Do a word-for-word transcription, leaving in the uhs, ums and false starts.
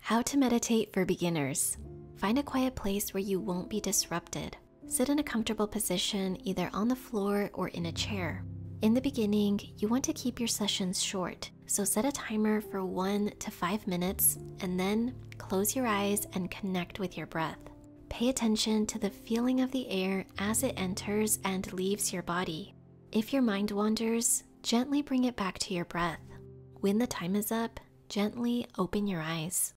How to meditate for beginners. Find a quiet place where you won't be disrupted. Sit in a comfortable position either on the floor or in a chair. In the beginning, you want to keep your sessions short, so set a timer for one to five minutes and then close your eyes and connect with your breath. Pay attention to the feeling of the air as it enters and leaves your body. If your mind wanders, gently bring it back to your breath. When the time is up, gently open your eyes.